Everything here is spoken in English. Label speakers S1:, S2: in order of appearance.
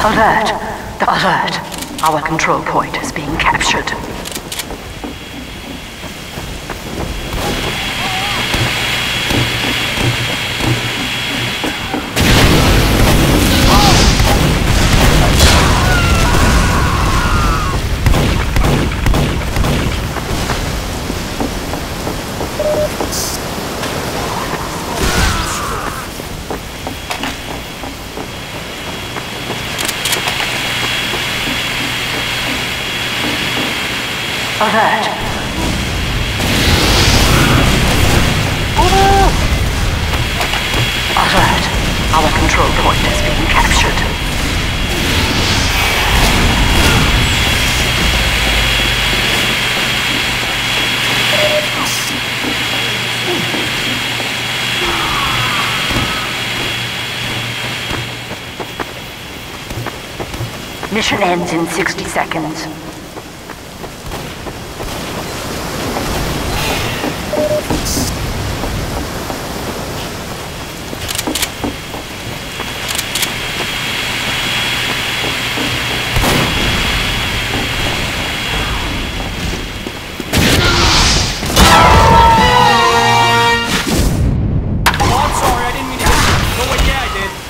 S1: Alert! Alert! Our control point is being captured. Alert! Alert! Our control point is being captured. Mission ends in 60 seconds.